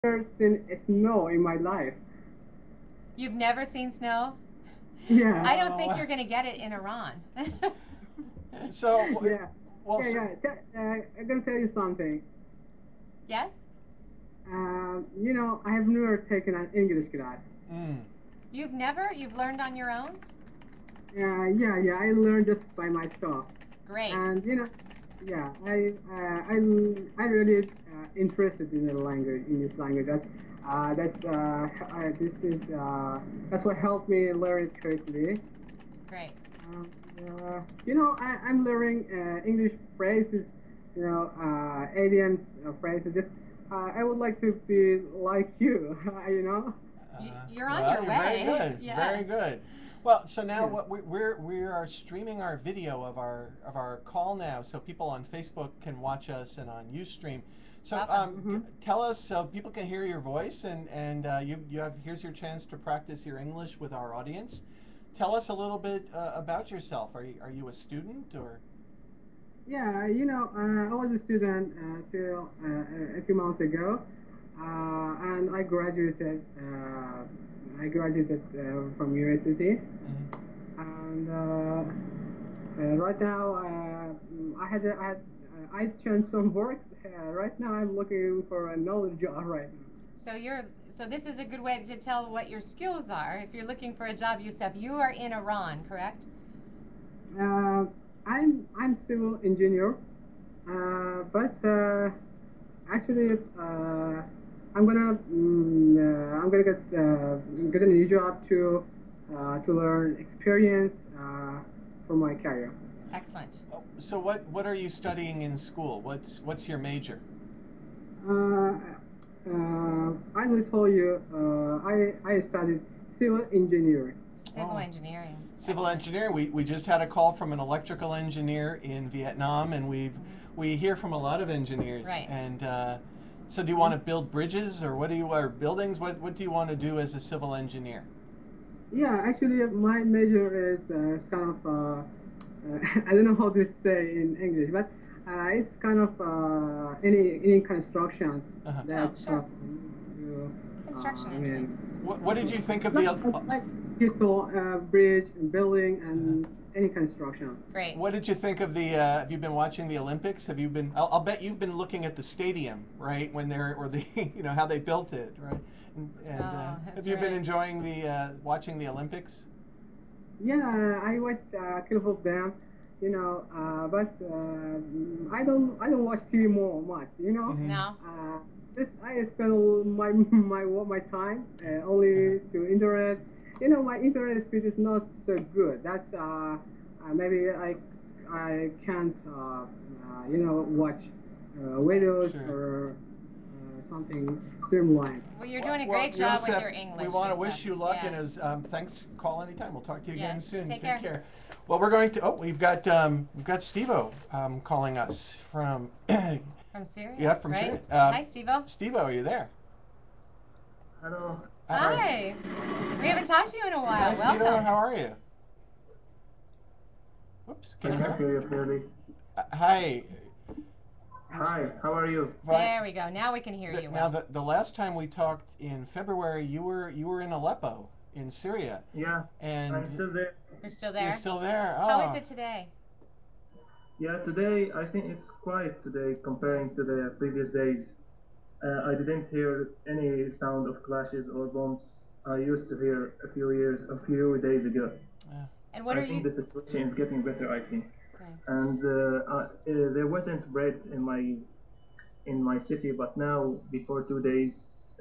never seen snow in my life. You've never seen snow? Yeah, I don't think Oh, you're going to get it in Iran. so yeah, well, yeah, so, yeah. I'm gonna tell you something. Yes? I have never taken an English class. mm, You've learned on your own? Yeah. I learned just by myself, Great. and yeah, I really interested in the language, in this language. That's what helped me learn it quickly. Great. I'm learning English phrases, idioms, phrases. Just I would like to be like you, you know. You're on well, your you're very way. good, very Yes. good. Well, so now Yeah. what we are streaming our video of our call now, so people on Facebook can watch us and on UStream. So Welcome. tell us so people can hear your voice and you have here's your chance to practice your English with our audience. Tell us a little bit about yourself. Are you a student or? Yeah, I was a student till a few months ago, and I graduated from university, Mhm. and right now I changed some work. Right now I'm looking for another job right now. So this is a good way to tell what your skills are. If you're looking for a job, Youssef, you are in Iran, correct? Uh, I'm civil engineer, but actually I'm gonna get a new job to learn experience for my career. Excellent. Oh, so what are you studying in school? What's your major? Uh, I will tell you, I studied civil engineering. Civil Oh, engineering. civil Excellent. engineering. We just had a call from an electrical engineer in Vietnam, and we hear from a lot of engineers. Right. And so, do you want to build bridges, or what do you or buildings? What do you want to do as a civil engineer? Yeah, actually, my major is kind of I don't know how to say in English, but it's kind of any construction Uh-huh. that Oh, sure. I Construction engineering. mean, What did you think of like the? like people, bridge, building, Uh-huh. and any construction. Great. What did you think of the? Have you been watching the Olympics? Have you been? I'll bet you've been looking at the stadium, right? When they're or the how they built it, right? And Oh, have that's you been right. enjoying the watching the Olympics? Yeah, I watched a couple of them, but I don't watch TV more much, Mm-hmm. No. This I spend all my time only to internet. My internet speed is not so good. That's maybe I can't watch videos Sure. or something streamlined. Well, you're doing a Well, great job with Yosef, your we English, want to Youssef. wish you luck, Yeah. and as thanks. Call anytime. We'll talk to you again Yes. soon. Take Take care. care. Well, we're going to. Oh, we've got Steve-O calling us from. From Syria. Yeah, from right? Syria. Hi, Steve-O. Steve-O, are you there? Hello. Hi. Hi. We haven't talked to you in a Hi, while. Steve-O. Welcome. How are you? Oops. I Can you can't hear? hear you clearly. Hi. Hi, how are you? Fine. There we go. Now we can hear you Now, well. the last time we talked in February, you were in Aleppo in Syria, Yeah, and I'm still there. You're still you're there? still there. How is Oh. it today? Yeah, today I think it's quiet today comparing to the previous days. I didn't hear any sound of clashes or bombs I used to hear a few days ago. Yeah. And what I are think you? the situation is getting better, I think. Okay. And there wasn't bread in my city, but now before 2 days,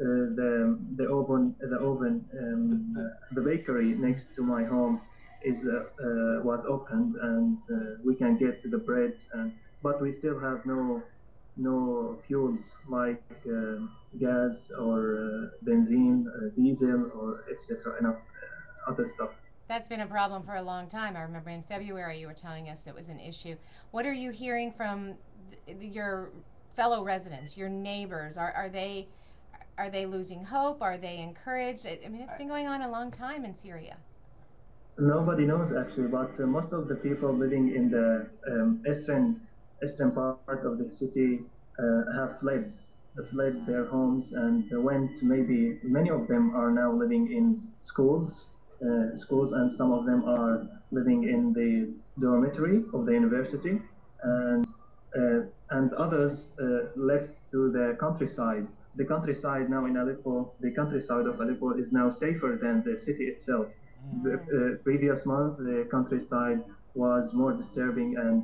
the bakery next to my home was opened, and we can get the bread. But we still have no fuels like gas or benzene, diesel, or etc. and other stuff. That's been a problem for a long time. I remember in February you were telling us it was an issue. What are you hearing from your fellow residents, your neighbors? Are they losing hope? Are they encouraged? I mean, it's been going on a long time in Syria. Nobody knows actually, but most of the people living in the eastern part of the city have fled. fled their homes and went. Maybe many of them are now living in schools, and some of them are living in the dormitory of the university, and uh, and others left to the countryside. The countryside now in Aleppo, the countryside of Aleppo is now safer than the city itself. The previous month, the countryside was more disturbing and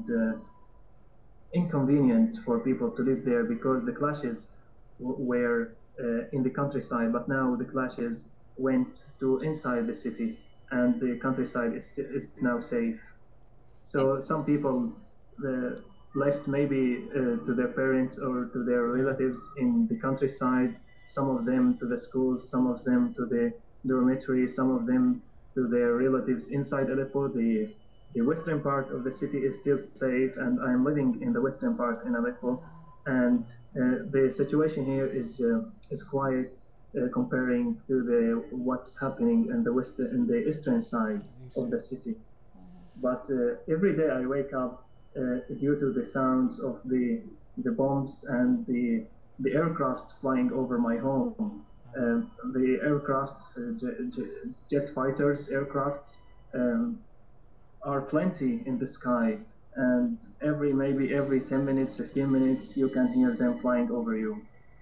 inconvenient for people to live there because the clashes were in the countryside, but now the clashes went to inside the city, and the countryside is now safe. So some people uh, left maybe to their parents or to their relatives in the countryside, some of them to the schools, some of them to the dormitory, some of them to their relatives inside Aleppo. The western part of the city is still safe, and I'm living in the western part in Aleppo. And the situation here is quite comparing to the what's happening in the eastern side of the city. But every day I wake up due to the sounds of the bombs and the aircrafts flying over my home. The aircrafts, jet fighters, aircrafts are plenty in the sky, and maybe every 10 minutes, 15 minutes, you can hear them flying over you.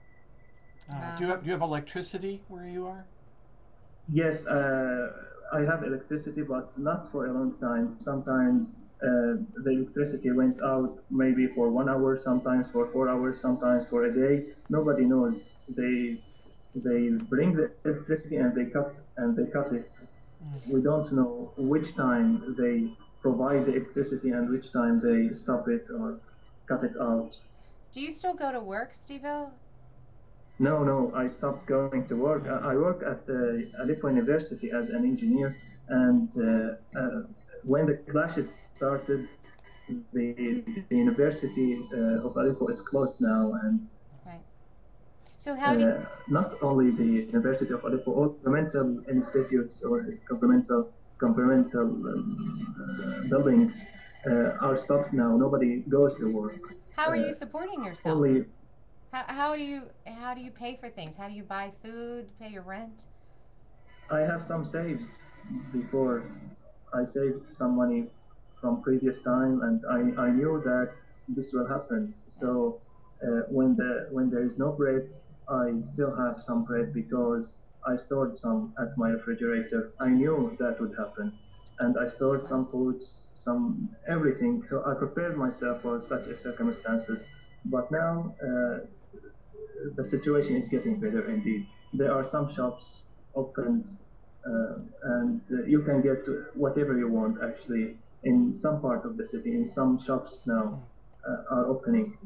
Do you have electricity where you are? Yes, I have electricity, but not for a long time. Sometimes the electricity went out maybe for 1 hour, sometimes for 4 hours, sometimes for a day. Nobody knows. They bring the electricity and they cut it. We don't know which time they provide the electricity and which time they stop it or cut it out. Do you still go to work, Steve-O? No, I stopped going to work. I work at Aleppo University as an engineer, and when the clashes started, the University of Aleppo is closed now, and Right. So how do not only the University of Aleppo, all governmental institutes or governmental buildings are stopped now. Nobody goes to work. how are you supporting yourself? Only How do you pay for things? How do you buy food, pay your rent? I have some saves before. I saved some money from previous time, and I knew that this will happen. So when there is no bread, I still have some bread because I stored some at my refrigerator. I knew that would happen, and I stored some foods, some everything. So I prepared myself for such a circumstances. But now the situation is getting better indeed. There are some shops opened, and you can get whatever you want actually in some part of the city. In some shops now are opening.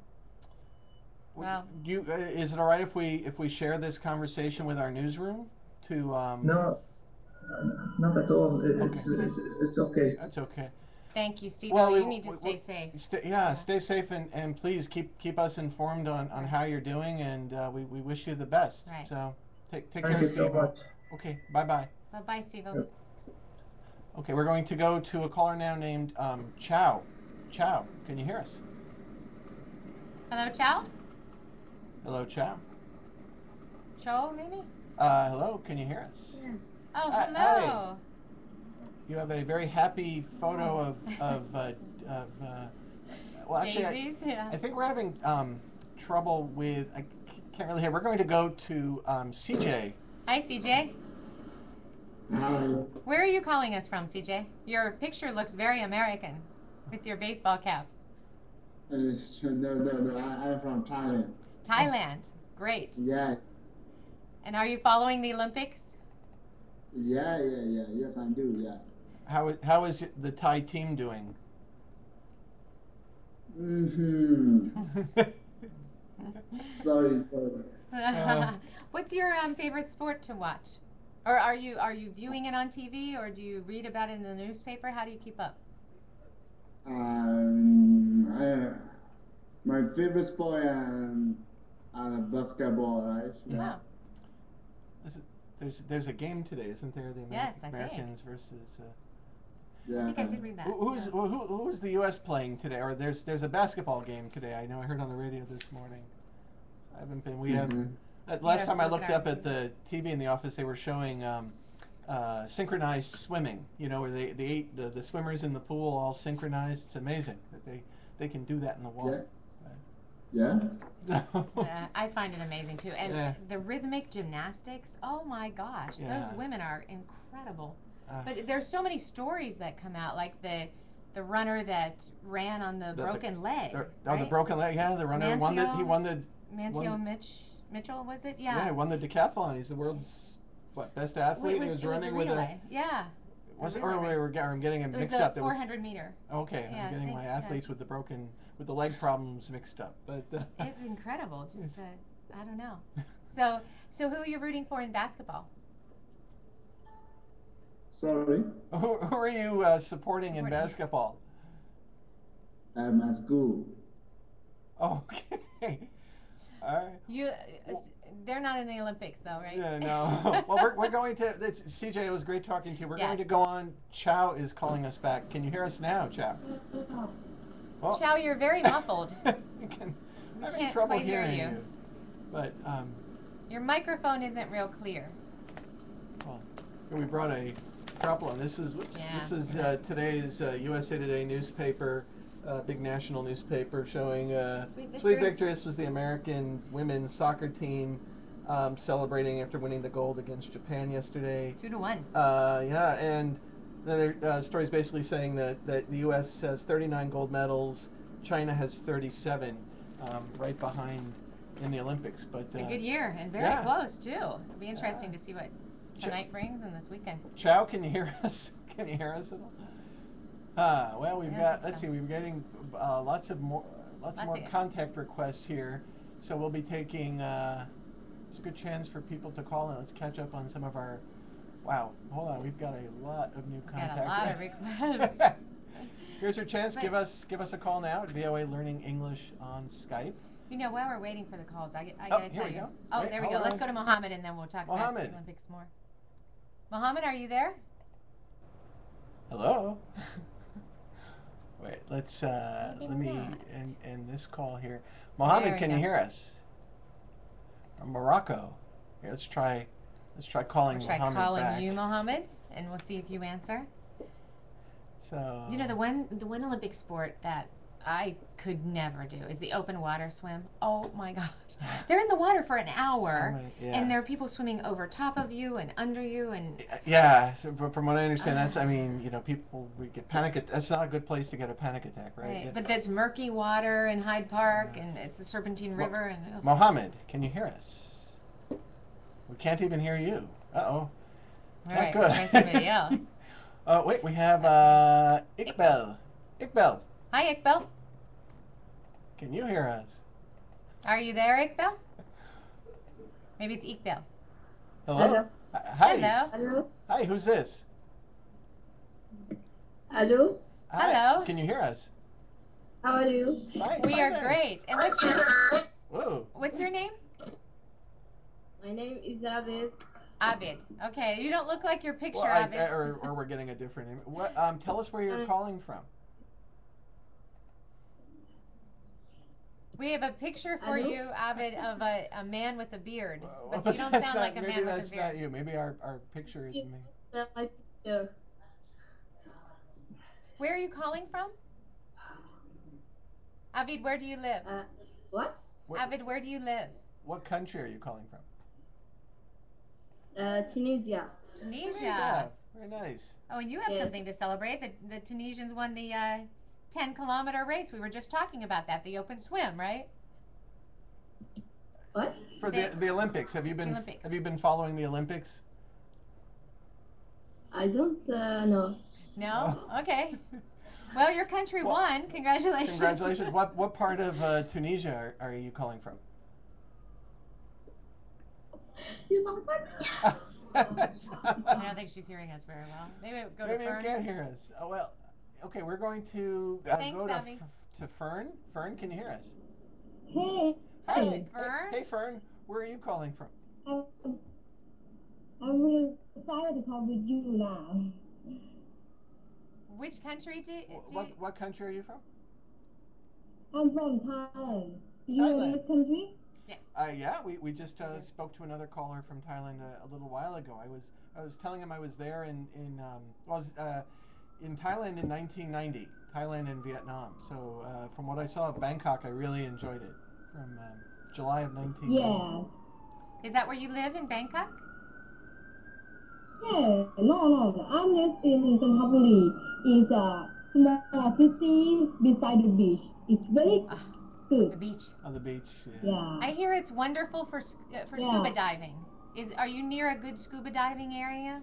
Well, Is it all right if we share this conversation with our newsroom to? No, not at all. It's okay. That's okay. thank you, Steve-O. Well, You need to stay safe. Stay safe and please keep us informed on how you're doing, and we wish you the best. Right. So take Thank care, you so Steve-O. much. Okay, bye-bye. Bye-bye, Steve-O. Yep. Okay, we're going to go to a caller now named Chow. Chow, can you hear us? Hello, Chow? Hello, Chow. Cho, maybe? Hello, can you hear us? Yes. Oh, Hi. hello. You have a very happy photo of well, actually, Daisies, yeah. I think we're having trouble with. I can't really hear. We're going to go to CJ. Hi, CJ. Hi. Where are you calling us from, CJ? Your picture looks very American with your baseball cap. No. I'm from Thailand. Thailand. Great. Yeah. And are you following the Olympics? Yeah. Yes, I do. Yeah. How is the Thai team doing? Sorry. What's your favorite sport to watch? Or are you viewing it on TV, or do you read about it in the newspaper? How do you keep up? My favorite sport basketball, right? Yeah. There's a game today, isn't there? The Yes, I think. Americans versus. Yeah. I think I did read that. Who's the U.S. playing today? Or there's a basketball game today. I know I heard on the radio this morning. haven't been. We have. Mhm. Last Yeah, time I look looked at up at the TV in the office, they were showing synchronized swimming. You know, where the swimmers in the pool all synchronized. It's amazing that they can do that in the water. Yeah. I find it amazing too. And Yeah. the rhythmic gymnastics, oh my gosh, those Yeah. women are incredible. But there's so many stories that come out, like the runner that ran on the broken leg. The right? broken leg. Yeah, the runner won the. He won the. Manteo Mitchell, was it? Yeah. Yeah, he won the decathlon. He's the world's best athlete. It He was running the with relay. Yeah. Was it? relay Or race. I'm getting him It was mixed the up. 400 meter. Okay, Yeah, I'm getting my athletes with the leg problems mixed up. But It's incredible. Just I don't know. So who are you rooting for in basketball? Sorry. who are you supporting in basketball? At my school. Okay. All right. They're not in the Olympics though, right? Yeah, no. Well, we're going to. CJ, it was great talking to you. We're going to Yes. go on. Chow is calling us back. Can you hear us now, Chow? Well, Chow, you're very muffled. I'm having can't trouble quite hear hearing you. you. But Your microphone isn't real clear. well, we brought a problem. This is today's USA Today newspaper, big national newspaper showing Sweet Victory. This was the American women's soccer team celebrating after winning the gold against Japan yesterday. 2-1. Yeah, and the story is basically saying that the U.S. has 39 gold medals, China has 37, right behind in the Olympics. But It's a good year and very close too. It'll be interesting to see what tonight brings and this weekend. Chow, can you hear us? Can you hear us at all? Well, we've got. Let's so. see. We're getting lots more contact requests here, so we'll be taking. It's a good chance for people to call in. Let's catch up on some of our. Wow, hold on. We've got a lot of new contact. Got a lot of requests. Here's your chance. Give us a call now at VOA Learning English on Skype. You know, while we're waiting for the calls, I gotta here tell we you. go. Oh, Wait, there we hold go. Let's on. go to Mohammed and then we'll talk about Mohammed. the Olympics more. Mohammed, are you there? Hello. Wait, let's let me end this call here. Mohammed, can you hear us? From Morocco. Here, let's try calling We'll try Mohammed calling back. you, Mohammed, and we'll see if you answer. So You know, the one Olympic sport that I could never do is the open water swim. Oh my gosh. They're in the water for an hour, and there are people swimming over top of you and under you. And yeah, so from what I understand, that's, I mean, you know, we get panic. That's not a good place to get a panic attack, right? But that's murky water in Hyde Park, and it's the Serpentine River. And Mohammed, can you hear us? We can't even hear you. Uh-oh. all Not right, good. we'll try somebody else. Wait, we have Iqbal. Iqbal, Hi, Iqbal. can you hear us? Are you there, Iqbal? Maybe it's Iqbal. Hello? Hello. Hi. Hello. Hello. Hi, who's this? Hello. Hi. Hello. Can you hear us? How are you? Fine. We fine are there. great. And Whoa. what's your name? My name is Abid. Abid. Okay, you don't look like your picture, Well, Abid. or we're getting a different name. What? Tell us where you're calling from. We have a picture for Hello? you, Abid, of a man with a beard. Well, But you don't that's sound not- like a maybe man with that's a beard. not you. Maybe our picture is me. My picture. Where are you calling from? Abid, where do you live? What? Abid, where do you live? What country are you calling from? Tunisia. Tunisia. Yeah, very nice. Oh, and you have Yes. something to celebrate. The Tunisians won the 10-kilometer race. We were just talking about that, the open swim, right? What? For the Olympics, have you been Olympics. have you been following the Olympics? I don't know. No? Okay. Well, your country won. Congratulations. Congratulations. What part of Tunisia are you calling from? You know what? I don't think she's hearing us very well. Maybe we'll go Maybe to you Fern. can't hear us. Oh, well, okay, we're going to Thanks, go to, Abby. to Fern. Fern, can you hear us? Hey. Hi. Fern? Hey, Fern. Where are you calling from? I'm really excited to talk with you now. Which country do you... What country are you from? I'm from Thailand. Do you know Thailand. this country? Yes. Yeah, we just spoke to another caller from Thailand a little while ago. I was telling him I was there in Thailand in 1990, Thailand and Vietnam. So from what I saw of Bangkok, I really enjoyed it. From July of 1990. Yeah. Is that where you live in Bangkok? Yeah, no. I'm just in Chanthaburi. It's a small city beside the beach. It's very good. The beach. On the beach. Yeah. I hear it's wonderful for scuba diving. Are you near a good scuba diving area?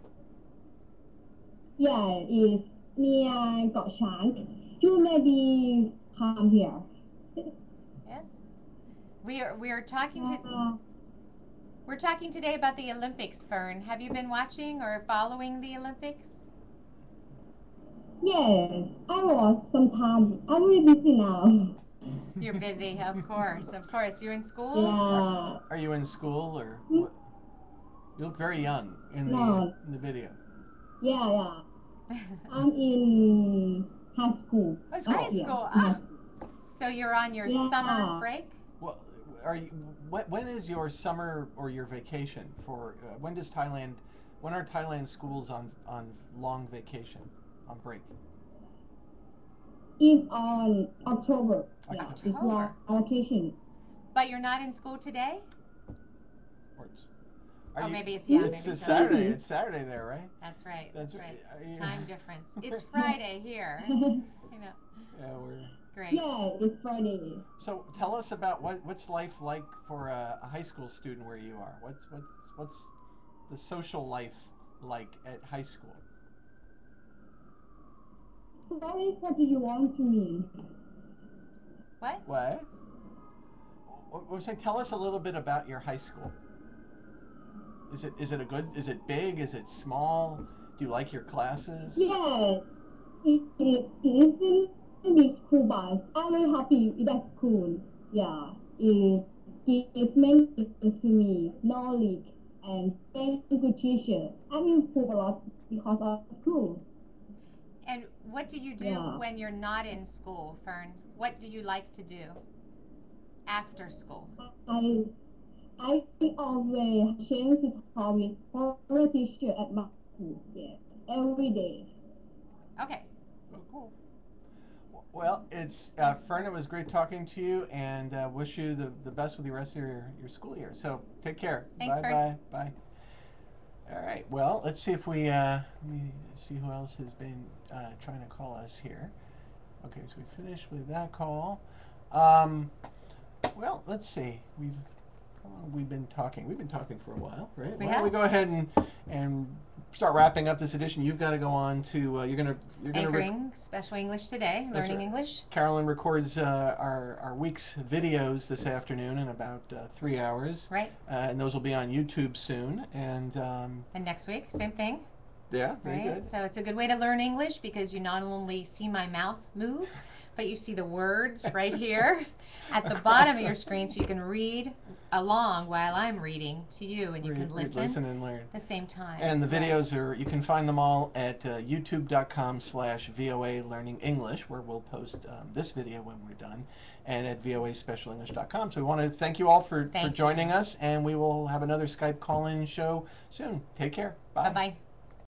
Yeah, it's near Got Shank. You maybe come here. Yes. We are talking to. We're talking today about the Olympics, Fern. Have you been watching or following the Olympics? Yes, I was sometime. I'm really busy now. You're busy, of course. You're in school? Yeah. Are you in school or what? You look very young in the video. Yeah. I'm in high school. High school. High school. So you're on your summer break? Well, when is your summer or your vacation for? When are Thailand schools on long vacation, on break? It's on October. Yeah, October. it's long vacation. But you're not in school today? Maybe it's It's Saturday. It's Saturday there, right? That's right. That's right. right. Time difference. It's Friday here. You know. Yeah, we're great. Yeah, it's Friday. So tell us about what's life like for a high school student where you are. What's the social life like at high school? Sorry, what do you want to mean? What? What? We're saying, tell us a little bit about your high school. Is it big? Is it small? Do you like your classes? Yeah, it isn't big school, but I'm very happy with that school. Yeah, it gives many things to me, knowledge, and very good teacher. I'm improved a lot because of school. And what do you do when you're not in school, Fern? What do you like to do after school? I always change to talk with former teacher at my school. Yes, every day. Okay. Oh, cool. Well, it's Fern. It was great talking to you, and wish you the best with the rest of your school year. So take care. Thanks, Fern. Bye. All right. Well, let's see if we let me see who else has been trying to call us here. Okay, so we finished with that call. Well, let's see. How long have we been talking? We've been talking for a while, right? Why don't we go ahead and start wrapping up this edition? You've got to go on to you're gonna Anchoring Special English Today, learning English. Carolyn records our week's videos this afternoon in about 3 hours. Right. And those will be on YouTube soon. And next week, same thing. Yeah, very good. So it's a good way to learn English because you not only see my mouth move, but you see the words right here at the bottom of your screen, so you can read along while I'm reading to you, and you can listen and learn at the same time. And the videos you can find them all at youtube.com/VOA Learning English, where we'll post this video when we're done, and at voaspecialenglish.com. So we want to thank you all for joining us, and we will have another Skype call-in show soon. Take care. Bye. Bye-bye.